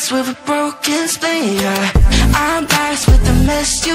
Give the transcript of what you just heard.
with a broken spleen, yeah. I'm lost with the mess you